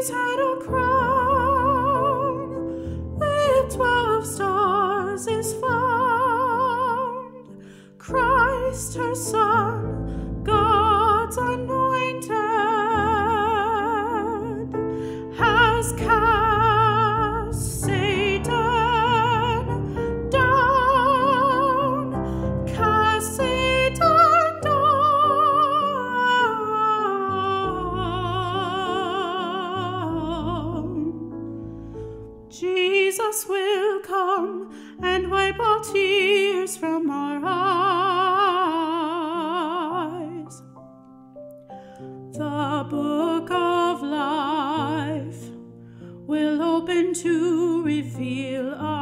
his head a crown with 12 stars is found. Christ, her Son, God's anointed, has cast Satan down, cast Satan down. Jesus will come and wipe all tears from our eyes. The book of life will open to reveal